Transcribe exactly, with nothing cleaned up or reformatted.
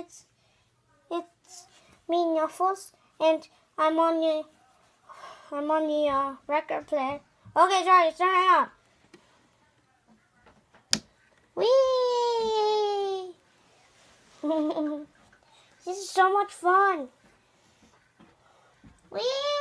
it's it's me, Nuffles, and I'm on the I'm on the uh, record player. Okay, sorry, turn it on. Whee! This is so much fun. Whee!